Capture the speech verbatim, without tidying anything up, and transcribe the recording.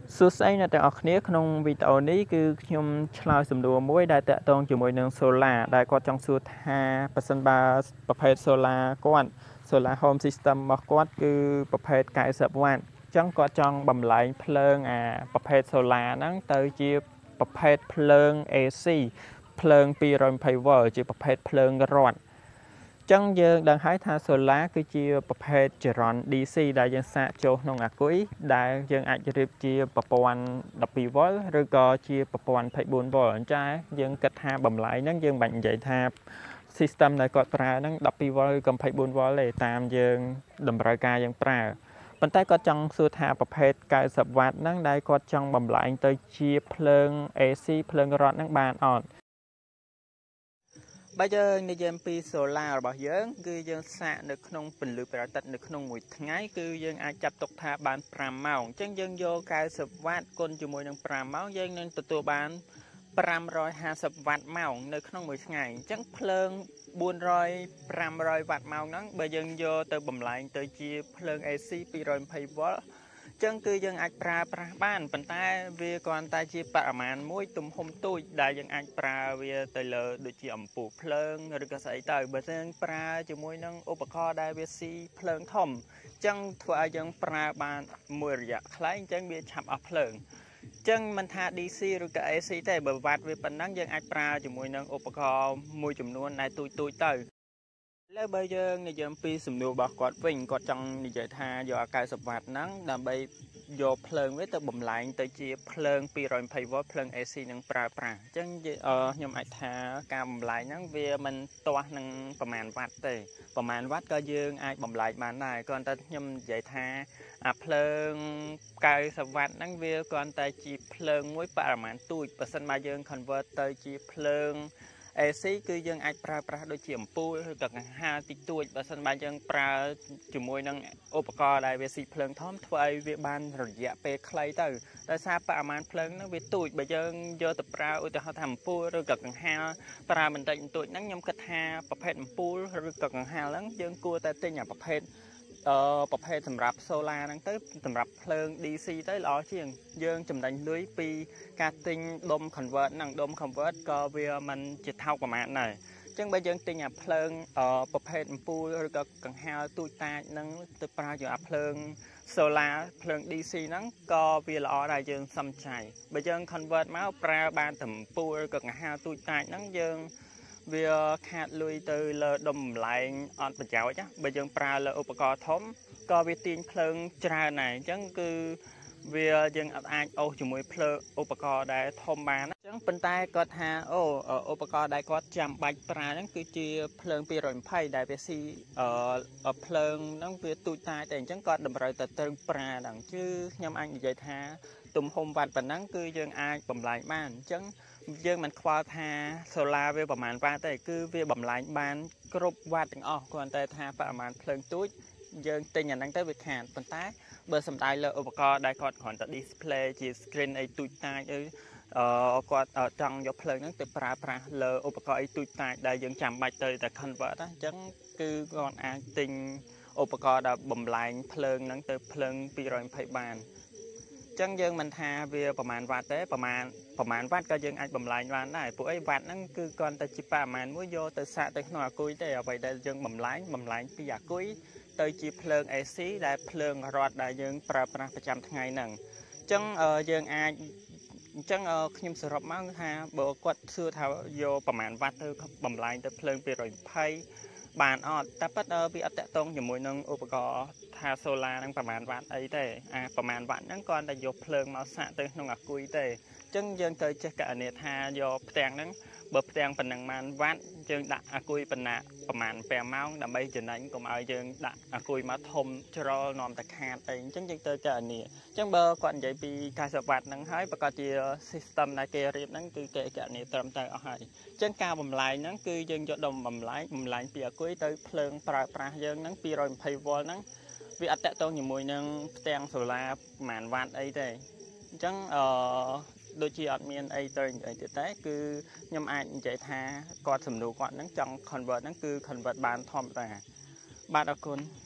សួស្តីអ្នកទាំងអស់គ្នាក្នុងវីដេអូនេះគឺខ្ញុំឆ្លើយសំណួរមួយដែលតាក់ទងជាមួយនឹង Solar ដែលគាត់ចង់សួរថាប្រសិនបើប្រភេទ Solar គាត់ Solar Home System របស់គាត់គឺប្រភេទកៅសិបវ៉ាតអញ្ចឹងគាត់ចង់បំលែងភ្លើងអាប្រភេទ Solar ហ្នឹងទៅជាប្រភេទភ្លើង A C ភ្លើងពីររយម្ភៃវ៉ុលជាប្រភេទភ្លើងរត់ចឹងយើងដឹងហើយថា Solar គឺជាប្រភេទចរន្ត D C ដែលយើងសាកចូលក្នុងអាគុយដែលយើងអាចរៀបជាប្រព័ន្ធដប់ពីរវ៉ុលឬក៏ជាប្រព័ន្ធยี่สิบสี่វ៉ុលអញ្ចឹងយើងគិតថាបំលែងហ្នឹងយើងបាច់និយាយថា system ដែលគាត់ប្រើហ្នឹងដប់ពីរវ៉ុលឬក៏ยี่สิบสี่វ៉ុលទេតាមយើងតម្រូវការយើងប្រើប៉ុន្តែគាត់ចង់សួរថាប្រភេទកៅសិបវ៉ាតហ្នឹងដែលគាត់ចង់បំលែងទៅជាភ្លើង A C ភ្លើងរត់ហ្នឹងបានអត់បើយើងនិយាយពី Solar របស់យើងគឺយើងសាកនៅក្នុងពន្លឺព្រះអាទិត្យនៅក្នុងមួយថ្ងៃគឺយើងអាចចាប់ទុកថាបានប្រាំម៉ោងអញ្ចឹងយើងយកកៅសិបវ៉ាតគុណជាមួយនឹងប្រាំម៉ោងយើងនឹងទទួលបានប្រាំរយហាសិបវ៉ាតម៉ោងនៅក្នុងមួយថ្ងៃអញ្ចឹងភ្លើងបួនរយ ប្រាំរយវ៉ាតម៉ោងហ្នឹងបើយើងយកទៅបំលែងទៅជាភ្លើង A C ពីររយម្ភៃវ៉ុលចឹងគឺយើងអាចប្រើប្រាស់បានប៉ុន្តែវាគ្រាន់តែជាបរិមាណមួយទំហំទូចដែលយើងអាចប្រើវាទៅលើដូចជាអំពូលភ្លើងឬក៏ស្អីទៅបើយើងប្រើជាមួយនឹងឧបករណ៍ដែលវាស៊ីភ្លើងធំចឹងធ្វើឲ្យយើងប្រើបានមួយរយៈខ្លីអញ្ចឹងវាឆាប់អស់ភ្លើងចឹងមិនថា D C ឬក៏ A C ទេបើវ៉ាត់វាប៉ុណ្ណឹងយើងអាចប្រើជាមួយនឹងឧបករណ៍មួយចំនួនដែលទូចទូចទៅលើបើយើងនិយាយពីសំណួររបស់គាត់វិញគាត់ចង់និយាយថាយកកៅសិបវ៉ាតហ្នឹងដើម្បីយកភ្លើងវាទៅបំលែងទៅជាភ្លើងពីររយម្ភៃវ៉ុលភ្លើង A C នឹងប្រើប្រាស់អញ្ចឹងខ្ញុំអាចថាការបំលែងហ្នឹងវាមិនទាស់នឹងប្រមាណវ៉ាត់ទេប្រមាណវ៉ាត់ក៏យើងអាចបំលែងបានដែរគ្រាន់តែខ្ញុំនិយាយថាអាភ្លើងកៅសិបវ៉ាតហ្នឹងវាគ្រាន់តែជាភ្លើងមួយបរិមាណទូចបើសិនមកយើង convert ទៅជាភ្លើងA C គឺយើងអាចប្រើប្រាស់ដូចជាអំពូលឬក៏កង្ហារតិចតួចបើសិនបើយើងប្រើជាមួយនឹងឧបករណ៍ដែលវាស៊ីភ្លើងធំធ្វើឲ្យវាបានរយៈពេលខ្លីទៅដោយសារបរិមាណភ្លើងហ្នឹងវាទូចបើយើងយកទៅប្រើឧទាហរណ៍ថាអំពូលឬក៏កង្ហារប្រើបន្តិចបន្តួចហ្នឹងខ្ញុំគិតថាប្រភេទអំពូលឬក៏កង្ហារហ្នឹងយើងគួរតែទិញអាប្រភេទអឺប្រភេទសម្រាប់ Solar ហ្នឹងទៅសម្រាប់ភ្លើង D C ទៅល្អជាងយើងចំណេញលុយពីការទិញដុំ convert ហ្នឹងដុំ convert ក៏វាមិនជាថោកប្រហែលដែរអញ្ចឹងបើយើងទិញអាភ្លើងប្រភេទអំពូលឬក៏កង្ហារទូចតាចហ្នឹងទៅប្រើជាអាភ្លើង Solar ភ្លើង D C ហ្នឹងក៏វាល្អដែរយើងសំចៃបើយើង convert មកប្រើបានតែអំពូលឬក៏កង្ហារទូចតាចហ្នឹងយើងវាខាតលុយទៅលើដុំបំលែងអត់ប្រយោជន៍ណាបើយើងប្រើលើឧបករណ៍ធំក៏វាទាញភ្លើងច្រើនដែរអញ្ចឹងគឺវាយើងអាចអូសជាមួយភ្លើងឧបករណ៍ដែលធំបានអញ្ចឹងប៉ុន្តែគាត់ថាអូឧបករណ៍ដែលគាត់ចាំបាច់ប្រើហ្នឹងគឺជាភ្លើងពីររយម្ភៃដែលវាស៊ីអឺភ្លើងហ្នឹងវាទូចតាចតែអញ្ចឹងគាត់តម្រូវទៅត្រូវប្រើហ្នឹងគឺខ្ញុំអាចនិយាយថាទំហំវ៉ាត់ប៉ុណ្ណឹងគឺយើងអាចបំលែងបានអញ្ចឹងយើងមិនខ្វល់ថា Solar វាប្រហែលវ៉ាតទេគឺវាបំលែងបានគ្រប់វ៉ាតទាំងអស់គ្រាន់តែថាបរិមាណភ្លើងទូចយើងទិញអាហ្នឹងទៅវាខាតប៉ុន្តែបើសំដៅលើឧបករណ៍ដែលគាត់គ្រាន់តែ display ជា screen អីទូចតាចអីអឺគាត់ចង់យកភ្លើងហ្នឹងទៅប្រើប្រាស់លើឧបករណ៍អីទូចតាចដែលយើងចាំបាច់ទៅតែ convert ណាអញ្ចឹងគឺគាត់អាចទិញឧបករណ៍ដែលបំលែងភ្លើងហ្នឹងទៅភ្លើងពីររយម្ភៃបានចឹងយើងមិនថាវាប្រហែលវ៉ាត់ទេប្រហែលប្រហែលវ៉ាត់ក៏យើងអាចបំលែងបានដែរព្រោះអីវ៉ាត់ហ្នឹងគឺគ្រាន់តែជាបរិមាណមួយយកទៅសាកទៅក្នុងអាគុយទេអ្វីដែលយើងបំលែងបំលែងពីអាគុយទៅជាភ្លើង A C ដែលភ្លើងរត់ដែលយើងប្រើប្រាស់ប្រចាំថ្ងៃហ្នឹងអញ្ចឹងយើងអាចអញ្ចឹងខ្ញុំសរុបមកថាបើគាត់សួរថាយកប្រហែលវ៉ាត់ទៅបំលែងទៅភ្លើងពីររយម្ភៃបានអត់តែប៉ិតវាអត់តាក់ទងជាមួយនឹងឧបករណ៍ថា Solar ហ្នឹងប្រហែលវ៉ាត់អីទេអាប្រហែលវ៉ាត់ហ្នឹងគ្រាន់តែយកភ្លើងមកសាកទៅក្នុងអាគុយទេអញ្ចឹងយើងត្រូវចេះកណនាថាយកផ្ទាំងហ្នឹងបើផ្ទាំងប៉ុណ្ណឹងបានវ៉ាត់យើងដាក់អាគុយប៉ុណ្ណាប្រហែលពេលម៉ោងដើម្បីចំណេញកុំឲ្យយើងដាក់អាគុយមកធំច្រលនាំតែខាតអីអញ្ចឹងយើងត្រូវកណនាអញ្ចឹងបើគាត់និយាយពីកៅសិបវ៉ាត់ហ្នឹងហើយប្រកាសជា system ដែលគេរៀបហ្នឹងគឺគេកណនាត្រឹមត្រូវអស់ហើយអញ្ចឹងការបំលែងហ្នឹងគឺយើងយកដុំបំលែងបំលែងពីអាគុយទៅភ្លើងប្រើប្រាស់យើងហ្នឹងពីររយម្ភៃវ៉ុលហ្នឹងវាអត់តាក់ទងជាមួយនឹងផ្ទាំង Solar ប្រហែលវ៉ាត់អីទេអញ្ចឹងអឺដូចជាអត់មានអីទៅនិយាយទៀតទេគឺខ្ញុំអាចនិយាយថាគាត់សំណួរគាត់ហ្នឹងចង់ convert ហ្នឹងគឺ convert បានធម្មតាបាទអរគុណ